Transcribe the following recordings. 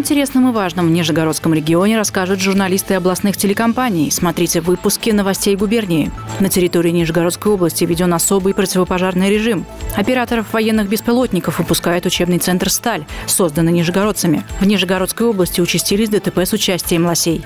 интересном и важном в Нижегородском регионе расскажут журналисты областных телекомпаний. Смотрите в выпуске новостей губернии. На территории Нижегородской области введен особый противопожарный режим. Операторов военных беспилотников выпускает учебный центр «Сталь», созданный нижегородцами. В Нижегородской области участились ДТП с участием лосей.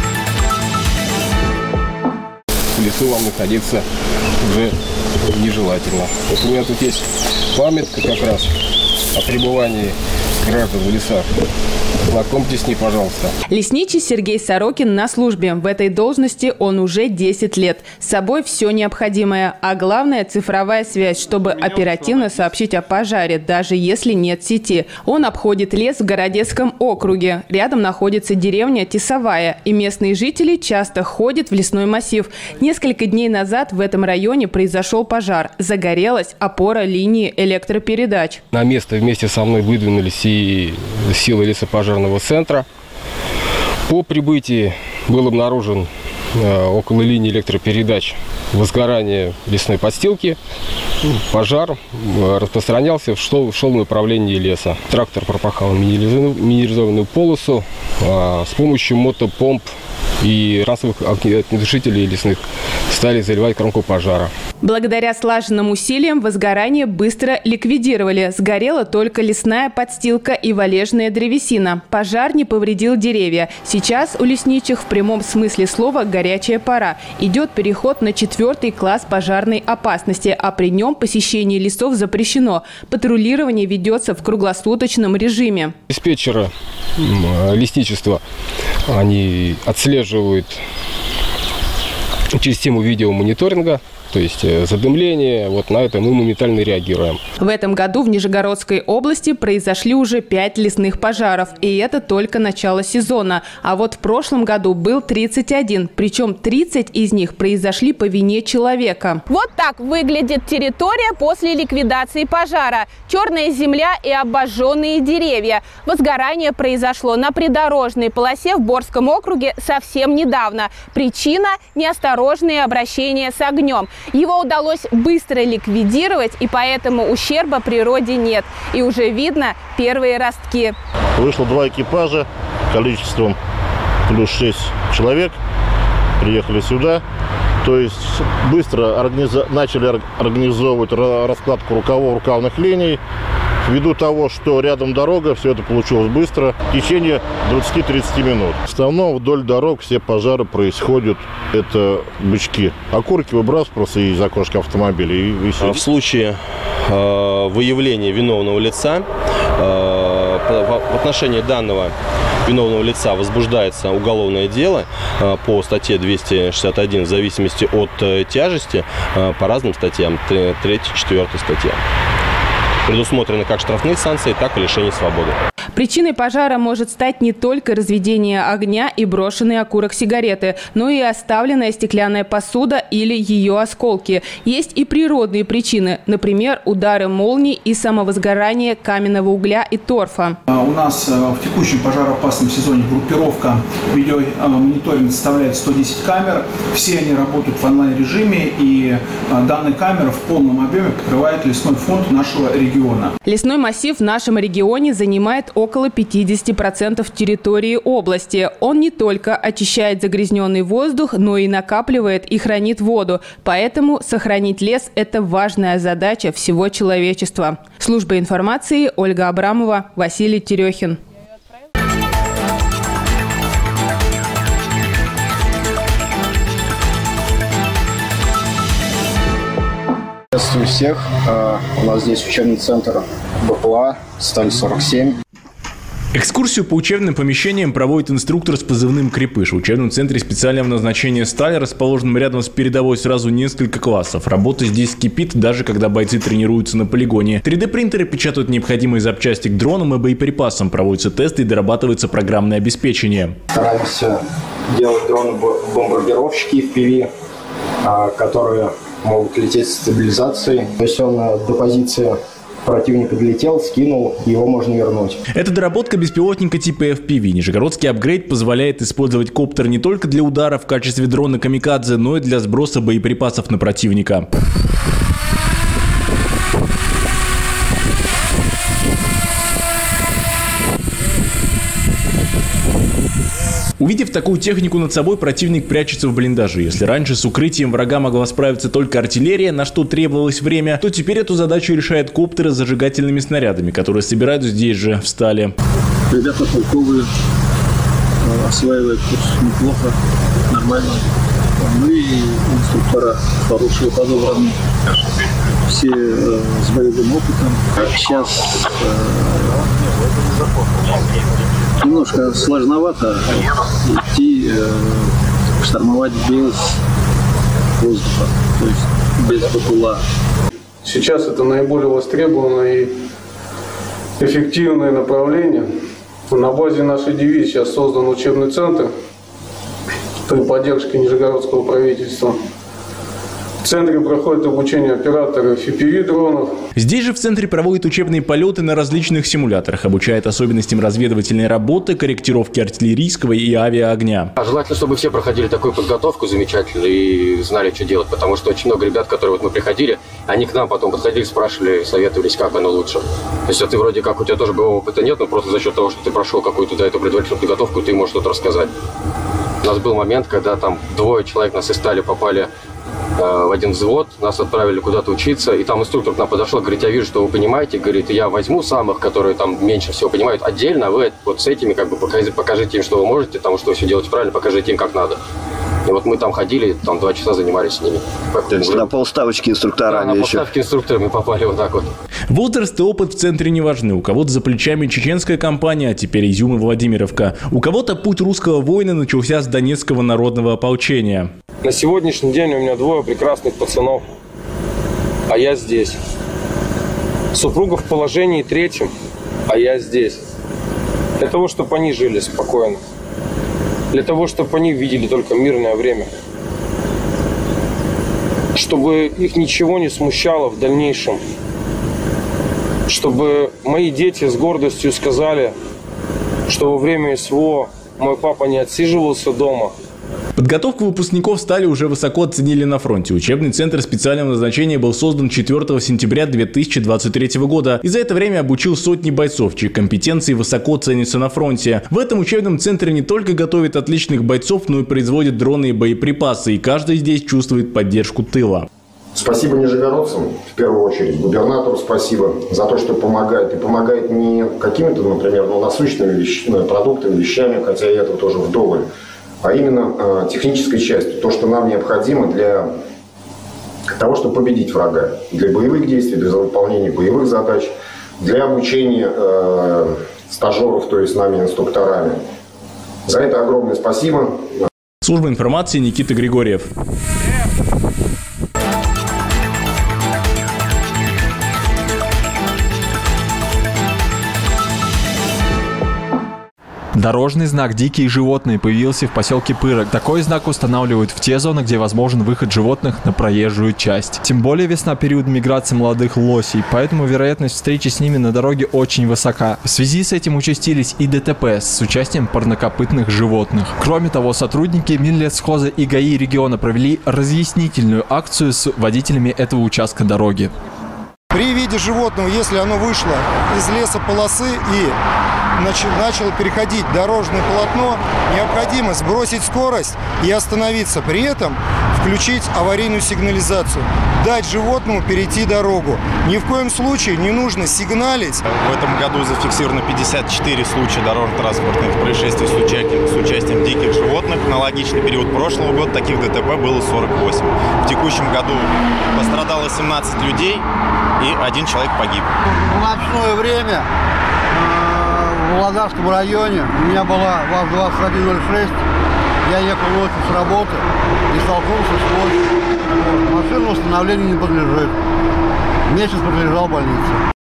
В лесу вам находиться уже нежелательно. Вот у меня тут есть памятка как раз о пребывании граждан в лесах. Знакомьтесь с ней, пожалуйста. Лесничий Сергей Сорокин на службе. В этой должности он уже 10 лет. С собой все необходимое, а главное – цифровая связь, чтобы оперативно сообщить о пожаре, даже если нет сети. Он обходит лес в Городецком округе. Рядом находится деревня Тесовая, и местные жители часто ходят в лесной массив. Несколько дней назад в этом районе произошел пожар. Загорелась опора линии электропередач. На место вместе со мной выдвинулись и силы лесопожарного центра. По прибытии был обнаружен около линии электропередач возгорание лесной подстилки. Пожар распространялся в шел направлении леса. Трактор пропахал минерализованную полосу с помощью мотопомп и разовых огнетушителей лесных стали заливать кромку пожара. Благодаря слаженным усилиям возгорание быстро ликвидировали. Сгорела только лесная подстилка и валежная древесина. Пожар не повредил деревья. Сейчас у лесничих в прямом смысле слова горячая пора. Идет переход на 4-й класс пожарной опасности, а при нем посещение лесов запрещено. Патрулирование ведется в круглосуточном режиме. Диспетчеры лесничества, они отслеживают через систему видеомониторинга, то есть задымление, вот на это мы моментально реагируем. В этом году в Нижегородской области произошли уже 5 лесных пожаров, и это только начало сезона. А вот в прошлом году был 31, причем 30 из них произошли по вине человека. Вот так выглядит территория после ликвидации пожара. Черная земля и обожженные деревья. Возгорание произошло на придорожной полосе в Борском округе совсем недавно. Причина – неосторожное обращение с огнем. Его удалось быстро ликвидировать, и поэтому ущерба природе нет. И уже видно первые ростки. Вышло 2 экипажа количеством плюс 6 человек. Приехали сюда. То есть быстро начали организовывать раскладку рукавных линий. Ввиду того, что рядом дорога, все это получилось быстро, в течение 20-30 минут. В основном вдоль дорог все пожары происходят, это бычки. Окурки выбрасывают просто из окошка автомобиля и все. В случае выявления виновного лица, в отношении данного виновного лица возбуждается уголовное дело по статье 261 в зависимости от тяжести по разным статьям, 3-4 статья. Предусмотрены как штрафные санкции, так и лишение свободы. Причиной пожара может стать не только разведение огня и брошенный окурок сигареты, но и оставленная стеклянная посуда или ее осколки. Есть и природные причины, например, удары молний и самовозгорание каменного угля и торфа. У нас в текущем пожароопасном сезоне группировка видеомониторинга составляет 110 камер. Все они работают в онлайн-режиме, и данные камеры в полном объеме покрывают лесной фонд нашего региона. Лесной массив в нашем регионе занимает около 50% территории области. Он не только очищает загрязненный воздух, но и накапливает и хранит воду. Поэтому сохранить лес – это важная задача всего человечества. Служба информации, Ольга Абрамова, Василий Терехин. Приветствую всех. У нас здесь учебный центр БПЛА «Сталь-47». Экскурсию по учебным помещениям проводит инструктор с позывным «Крепыш». В учебном центре специального назначения «Сталь», расположенном рядом с передовой, сразу несколько классов. Работа здесь кипит, даже когда бойцы тренируются на полигоне. 3D-принтеры печатают необходимые запчасти к дронам и боеприпасам. Проводятся тесты и дорабатывается программное обеспечение. Стараемся делать дроны-бомбардировщики FPV, которые могут лететь с стабилизацией. То есть он до позиции противник подлетел, скинул, его можно вернуть. Это доработка беспилотника типа FPV. Нижегородский апгрейд позволяет использовать коптер не только для удара в качестве дрона камикадзе, но и для сброса боеприпасов на противника. Увидев такую технику над собой, противник прячется в блиндаже. Если раньше с укрытием врага могла справиться только артиллерия, на что требовалось время, то теперь эту задачу решают коптеры с зажигательными снарядами, которые собирают здесь же, в Стале. Ребята толковые, осваивают курс неплохо, нормально. Ну и инструктора хорошие, подобранные. Все с боевым опытом. Сейчас немножко сложновато идти, штурмовать без воздуха, то есть без БПЛА. Сейчас это наиболее востребованное и эффективное направление. На базе нашей дивизии сейчас создан учебный центр при поддержке Нижегородского правительства. В центре проходит обучение операторов FPV-дронов. Здесь же в центре проводят учебные полеты на различных симуляторах, обучает особенностям разведывательной работы, корректировки артиллерийского и авиаогня. Желательно, чтобы все проходили такую подготовку замечательную и знали, что делать, потому что очень много ребят, которые вот мы приходили, они к нам потом подходили, спрашивали, советовались, как оно лучше. То есть, ты вроде как, у тебя тоже боевого опыта нет, но просто за счет того, что ты прошел какую-то до этого предварительную подготовку, ты можешь что-то рассказать. У нас был момент, когда там 2 человек нас из Стали попали в один взвод, нас отправили куда-то учиться, и там инструктор к нам подошел, говорит, я вижу, что вы понимаете, говорит, я возьму самых, которые там меньше всего понимают, отдельно, а вы вот с этими как бы покажите им, что вы можете, там, что вы все делаете правильно, покажите им, как надо. И вот мы там ходили, там 2 часа занимались с ними. То есть на полставочки инструкторами. Да, на полставочки инструкторами попали вот так вот. Возраст и опыт в центре не важны. У кого-то за плечами чеченская кампания, а теперь Изюм и Владимировка. У кого-то путь русского воина начался с Донецкого народного ополчения. На сегодняшний день у меня 2 прекрасных пацанов, а я здесь. Супруга в положении 3, а я здесь. Для того, чтобы они жили спокойно. Для того, чтобы они видели только мирное время. Чтобы их ничего не смущало в дальнейшем. Чтобы мои дети с гордостью сказали, что во время СВО мой папа не отсиживался дома. Подготовку выпускников Стали уже высоко оценили на фронте. Учебный центр специального назначения был создан 4 сентября 2023 года. И за это время обучил сотни бойцов, чьи компетенции высоко ценятся на фронте. В этом учебном центре не только готовят отличных бойцов, но и производят дроны и боеприпасы. И каждый здесь чувствует поддержку тыла. Спасибо нижегородцам, в первую очередь, губернатору спасибо за то, что помогает. И помогает не какими-то, например, насущными продуктами, вещами, хотя и это тоже вдоволь, а именно технической частью, то, что нам необходимо для того, чтобы победить врага, для боевых действий, для выполнения боевых задач, для обучения стажеров, то есть нами инструкторами. За это огромное спасибо. Служба информации, Никита Григорьев. Дорожный знак «Дикие животные» появился в поселке Пырок. Такой знак устанавливают в те зоны, где возможен выход животных на проезжую часть. Тем более весна – период миграции молодых лосей, поэтому вероятность встречи с ними на дороге очень высока. В связи с этим участились и ДТП с участием парнокопытных животных. Кроме того, сотрудники Минлесхоза и ГАИ региона провели разъяснительную акцию с водителями этого участка дороги. При виде животного, если оно вышло из лесополосы и начало переходить дорожное полотно, необходимо сбросить скорость и остановиться. При этом включить аварийную сигнализацию, дать животному перейти дорогу. Ни в коем случае не нужно сигналить. В этом году зафиксировано 54 случая дорожно-транспортных происшествий с участием диких животных. На аналогичный период прошлого года таких ДТП было 48. В текущем году пострадало 17 людей и 1 человек погиб. В ночное время в Володарском районе у меня была ВАЗ-2106. Я ехал ночью с работы и столкнулся с лошадью. Машина восстановлению не подлежит. Месяц подлежал в больнице.